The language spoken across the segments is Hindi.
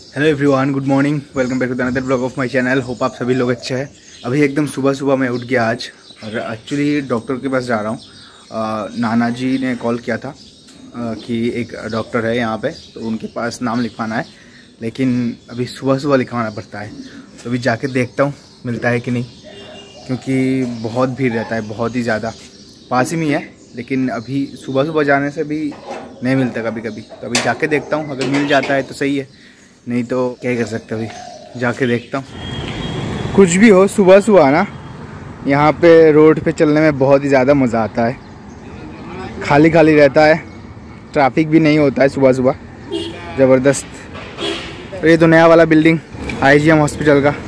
Hello everyone, good morning, welcome back to another blog of my channel. Hope आप सभी लोग अच्छे हैं। अभी एकदम सुबह सुबह मैं उठ गया आज और एक्चुअली डॉक्टर के पास जा रहा हूँ। नाना जी ने कॉल किया था कि एक डॉक्टर है यहाँ पे, तो उनके पास नाम लिखवाना है, लेकिन अभी सुबह सुबह लिखवाना पड़ता है। तो अभी जाके देखता हूँ मिलता है कि नहीं, क्योंकि बहुत भीड़ रहता है, बहुत ही ज़्यादा। पास ही में है, लेकिन अभी सुबह सुबह जाने से भी नहीं मिलता कभी कभी। तो अभी जाके देखता हूँ, अगर मिल जाता है तो सही है, नहीं तो क्या कर सकते। अभी जाके देखता हूँ। कुछ भी हो, सुबह सुबह ना यहाँ पे रोड पे चलने में बहुत ही ज़्यादा मज़ा आता है। खाली खाली रहता है, ट्रैफिक भी नहीं होता है सुबह सुबह, ज़बरदस्त। तो ये तो नया वाला बिल्डिंग IGM हॉस्पिटल का।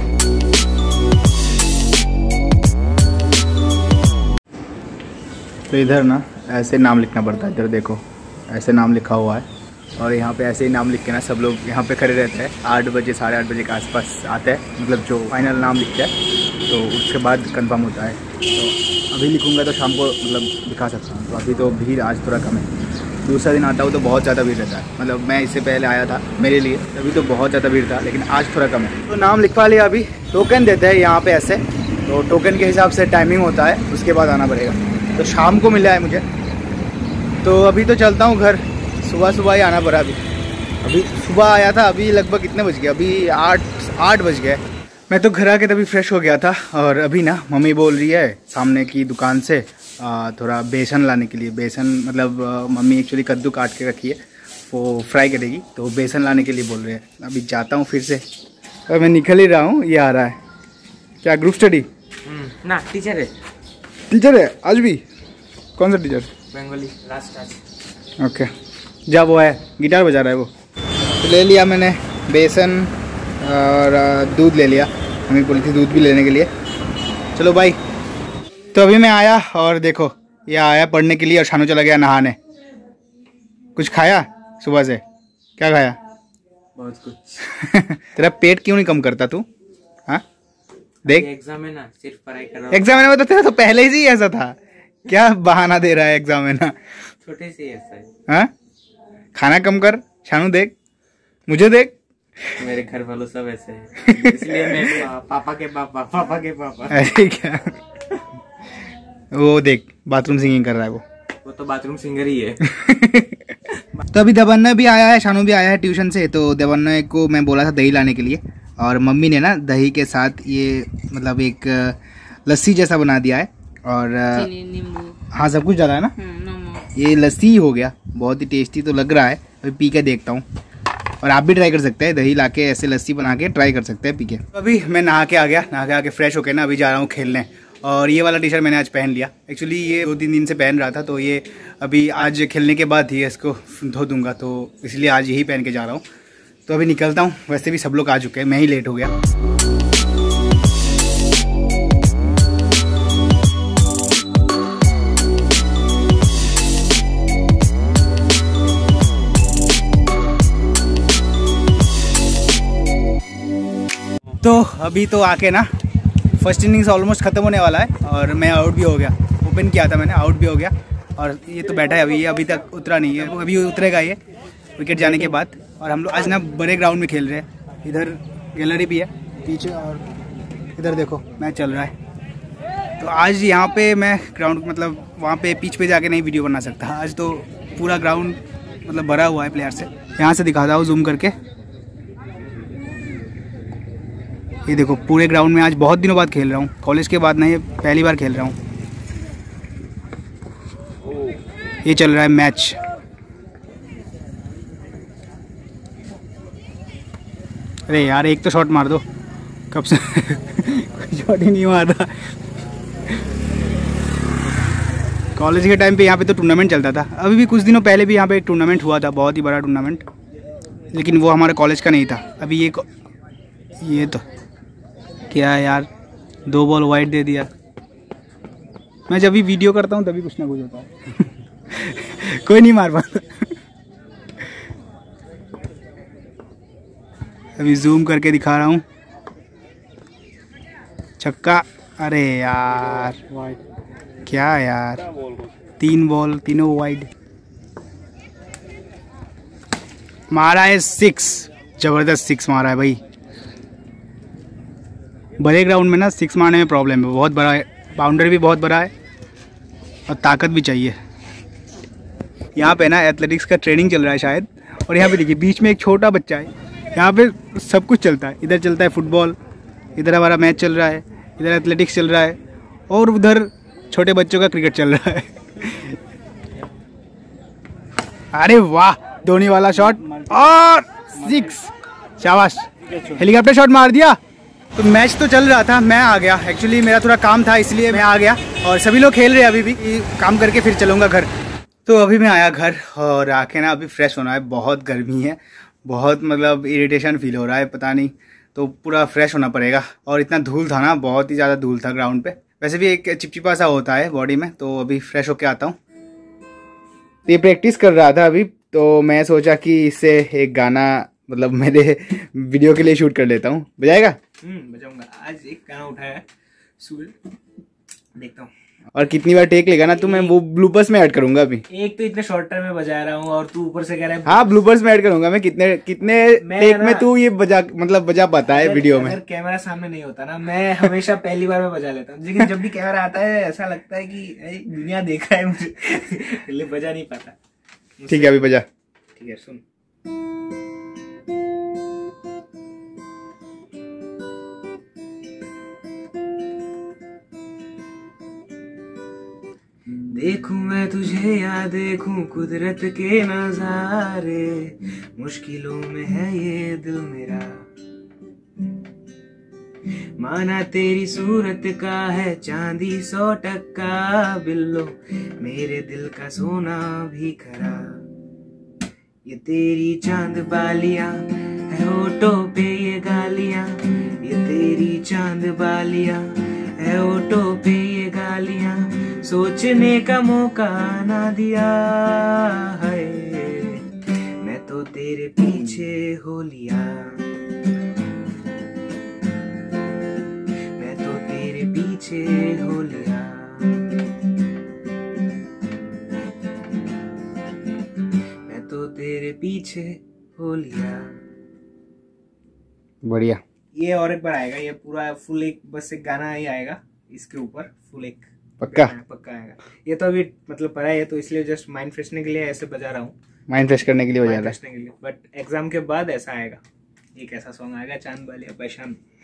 तो इधर ना ऐसे नाम लिखना पड़ता है, इधर देखो ऐसे नाम लिखा हुआ है, और यहाँ पे ऐसे ही नाम लिख के ना सब लोग यहाँ पे खड़े रहते हैं। 8 बजे 8:30 बजे के आसपास आते हैं, मतलब जो फाइनल नाम लिखते हैं, तो उसके बाद कंफर्म होता है। तो अभी लिखूँगा तो शाम को मतलब दिखा सकता हूँ। तो अभी तो भीड़ आज थोड़ा कम है। दूसरा दिन आता हूँ तो बहुत ज़्यादा भीड़ रहता है। मतलब मैं इससे पहले आया था मेरे लिए, तभी तो बहुत ज़्यादा भीड़ था, लेकिन आज थोड़ा कम है। तो नाम लिखवा लिया। अभी टोकन देते हैं यहाँ पे ऐसे, तो टोकन के हिसाब से टाइमिंग होता है, उसके बाद आना पड़ेगा। तो शाम को मिला है मुझे, तो अभी तो चलता हूँ घर। सुबह सुबह ही आना पड़ा। अभी सुबह आया था, अभी लगभग कितने बज गए, अभी 8 बज गए। मैं तो घर आके तभी फ्रेश हो गया था, और अभी ना मम्मी बोल रही है सामने की दुकान से थोड़ा बेसन लाने के लिए। बेसन मतलब मम्मी एक्चुअली कद्दू काट के रखी है, वो फ्राई करेगी, तो बेसन लाने के लिए बोल रहे हैं। अभी जाता हूँ फिर से। और मैं निकल ही रहा हूँ, ये आ रहा है क्या ग्रुप स्टडी? ना टीचर है। टीचर है आज भी? कौन सा टीचर? बंगाली लास्ट आज। ओके, जा वो है गिटार बजा रहा है वो। तो ले लिया मैंने बेसन और दूध ले लिया। मम्मी बोली थी दूध भी लेने के लिए। चलो भाई। तो अभी मैं आया और देखो ये आया पढ़ने के लिए, और शानू चला गया नहाने। कुछ खाया सुबह से? क्या खाया? बहुत कुछ। तेरा पेट क्यों नहीं कम करता तू? हाँ देख, एग्जाम है ना, सिर्फ पढ़ाई कर रहा हूँ। एग्जाम है ना, तो तेरा तो पहले ही ऐसा था। क्या बहाना दे रहा है एग्जाम है ना? छोटे से ऐसा है। हाँ, खाना कम कर। शानू देख, मुझे देख, मेरे घर वालों सब ऐसे हैं, इसलिए मैं पापा के पापा। ऐसे क्या? वो देख बाथरूम सिंगिंग कर रहा है वो तो बाथरूम सिंगर ही है। तो अभी देवन्ना भी आया है, शानू भी आया है ट्यूशन से। तो देवन्ना को मैं बोला था दही लाने के लिए, और मम्मी ने ना दही के साथ ये मतलब एक लस्सी जैसा बना दिया है, और हाँ सब कुछ डाला है ना। ये लस्सी हो गया, बहुत ही टेस्टी तो लग रहा है। अभी पी के देखता हूँ, और आप भी ट्राई कर सकते हैं, दही लाके ऐसे लस्सी बना के ट्राई कर सकते हैं पी के। अभी मैं नहा के आ गया, नहा के आके फ्रेश होके ना अभी जा रहा हूँ खेलने। और ये वाला टी शर्ट मैंने आज पहन लिया। एक्चुअली ये 2-3 दिन से पहन रहा था, तो ये अभी आज खेलने के बाद ही इसको धो दूंगा, तो इसलिए आज यही पहन के जा रहा हूँ। तो अभी निकलता हूँ। वैसे भी सब लोग आ चुके हैं, मैं ही लेट हो गया। तो अभी तो आके ना फर्स्ट इनिंग्स ऑलमोस्ट ख़त्म होने वाला है, और मैं आउट भी हो गया। ओपन किया था मैंने, आउट भी हो गया। और ये तो बैठा है अभी, ये अभी तक उतरा नहीं है, अभी उतरेगा ये विकेट जाने के बाद। और हम लोग आज ना बड़े ग्राउंड में खेल रहे हैं। इधर गैलरी भी है पीछे, और इधर देखो मैच चल रहा है। तो आज यहाँ पे मैं ग्राउंड मतलब वहाँ पे पिच पे जाके नहीं वीडियो बना सकता। आज तो पूरा ग्राउंड मतलब भरा हुआ है प्लेयर से। यहाँ से दिखाता हूँ जूम करके। ये देखो पूरे ग्राउंड में आज बहुत दिनों बाद खेल रहा हूँ, कॉलेज के बाद नहीं, पहली बार खेल रहा हूँ। ये चल रहा है मैच। अरे यार एक तो शॉट मार दो, कब से शॉट ही नहीं मार रहा। कॉलेज के टाइम पे यहाँ पे तो टूर्नामेंट चलता था। अभी भी कुछ दिनों पहले भी यहाँ पे एक टूर्नामेंट हुआ था, बहुत ही बड़ा टूर्नामेंट, लेकिन वो हमारे कॉलेज का नहीं था। अभी ये तो क्या यार, 2 बॉल वाइड दे दिया। मैं जब भी वीडियो करता हूँ तभी कुछ ना कुछ होता है। कोई नहीं मार पाता। अभी जूम करके दिखा रहा हूँ, छक्का। अरे यार क्या यार, 3 बॉल तीनों वाइड। मारा है 6, ज़बरदस्त 6 मारा है भाई। बड़े ग्राउंड में ना 6 मारने में प्रॉब्लम है, बहुत बड़ा है, बाउंड्री भी बहुत बड़ा है और ताकत भी चाहिए। यहाँ पे ना एथलेटिक्स का ट्रेनिंग चल रहा है शायद, और यहाँ पे देखिए बीच में एक छोटा बच्चा है। यहाँ पे सब कुछ चलता है, इधर चलता है फुटबॉल, इधर हमारा मैच चल रहा है, इधर एथलेटिक्स चल रहा है और उधर छोटे बच्चों का क्रिकेट चल रहा है। अरे वाह, धोनी वाला शॉट और 6, शाबाश, हेलीकॉप्टर शॉट मार दिया। तो मैच तो चल रहा था, मैं आ गया, एक्चुअली मेरा थोड़ा काम था इसलिए मैं आ गया, और सभी लोग खेल रहे हैं अभी भी, काम करके फिर चलूँगा घर। तो अभी मैं आया घर और आके ना अभी फ्रेश होना है, बहुत गर्मी है, बहुत मतलब इरिटेशन फील हो रहा है, पता नहीं, तो पूरा फ्रेश होना पड़ेगा। और इतना धूल था ना, बहुत ही ज़्यादा धूल था ग्राउंड पे, वैसे भी एक चिपचिपा सा होता है बॉडी में, तो अभी फ्रेश होके आता हूँ। तो ये प्रैक्टिस कर रहा था अभी, तो मैं सोचा कि इससे एक गाना मतलब मेरे वीडियो के लिए शूट कर लेता हूँ। बजाएगा? बजाऊंगा। आज एक गाना उठाया है, देखता हूँ और कितनी बार टेक लेगा ना तो मैं वो ब्लूपर्स में ऐड करूंगा। अभी एक तो इतने शॉर्ट टाइम में बजा रहा हूँ और तू ऊपर से कह रहा है हाँ ब्लूपर्स में ऐड करूंगा मैं। कितने टेक में तू ये बजा पाता है वीडियो में? अगर कैमरा सामने नहीं होता ना, मैं हमेशा पहली बार में बजा लेता हूँ, लेकिन जब भी कैमरा आता है ऐसा लगता है कि दुनिया देख रहा है मुझे, इसलिए बजा नहीं पाता। ठीक है, अभी बजा। ठीक है, सुन। देखूं मैं तुझे या देखूं कुदरत के नजारे, मुश्किलों में है ये दिल मेरा, माना तेरी सूरत का है चांदी 100% बिल्लो, मेरे दिल का सोना भी खरा, ये तेरी चांद बालियां है होठों पे ये गालियां, ये तेरी चांद बालियां है होठों पे ये गालियां, सोचने का मौका ना दिया है, मैं तो तेरे पीछे हो लिया, मैं तो तेरे पीछे हो लिया, मैं तो तेरे पीछे हो लिया। बढ़िया। ये और एक बार आएगा, ये पूरा फुल एक बस एक गाना ही आएगा इसके ऊपर, फुल एक पक्का आएगा। ये तो अभी मतलब पढ़ा है, तो इसलिए जस्ट माइंड फ्रेशने के लिए ऐसे बजा रहा हूँ, माइंड फ्रेश करने के लिए बजा रहा है। बट एग्जाम के बाद ऐसा आएगा, एक ऐसा सॉन्ग आएगा, चांद बालिया बाय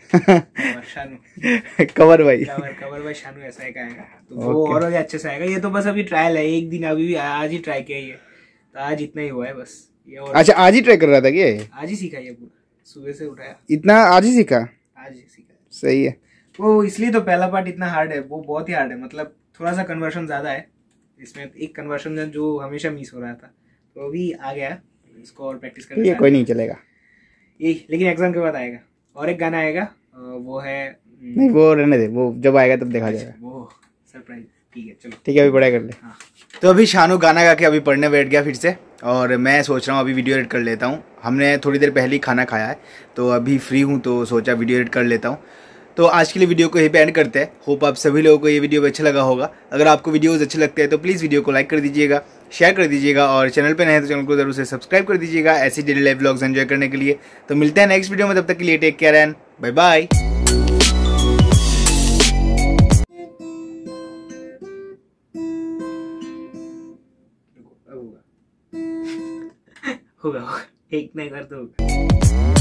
शानू कवर भाई, कवर बाय शानू, ऐसा एक आएगा, तो वो और अच्छे से आएगा। ये तो बस अभी ट्रायल है, एक दिन अभी आज ही ट्राई किया ये, तो आज इतना ही हुआ है बस ये। और अच्छा, आज ही ट्राई कर रहा था क्या? आज ही सीखा ये पूरा, सुबह से उठाया, इतना आज ही सीखा? आज ही सीखा। सही है। वो इसलिए तो पहला पार्ट इतना हार्ड है, वो बहुत ही हार्ड है, मतलब थोड़ा सा कन्वर्शन ज्यादा है इसमें, एक कन्वर्शन जो हमेशा मिस हो रहा था, तो अभी आ गया, इसको और प्रैक्टिस करना। ये कोई नहीं चलेगा ये, लेकिन एग्जाम के बाद आएगा और एक गाना आएगा, वो है नहीं, वो रहने दे, वो जब आएगा तब देखा जाएगा, वो सरप्राइज। ठीक है, चलो ठीक है, अभी पढ़ाई कर ले। हाँ। तो अभी शानू गाना गा के अभी पढ़ने बैठ गया फिर से, और मैं सोच रहा हूँ अभी वीडियो एडिट कर लेता हूँ। हमने थोड़ी देर पहले ही खाना खाया है, तो अभी फ्री हूँ, तो सोचा वीडियो एडिट कर लेता हूँ। तो आज के लिए वीडियो को यहीं पे एंड करते हैं। होप आप सभी लोगों को ये वीडियो अच्छा लगा होगा। अगर आपको वीडियोस अच्छे लगते हैं तो प्लीज़ वीडियो को लाइक कर दीजिएगा, शेयर कर दीजिएगा, और चैनल पे नए हैं तो चैनल को जरूर से सब्सक्राइब कर दीजिएगा ऐसी डेली लाइफ व्लॉग्स एंजॉय करने के लिए। तो मिलते हैं नेक्स्ट वीडियो में, तब तक के लिए take care and bye bye. होगा एक नहीं कर तो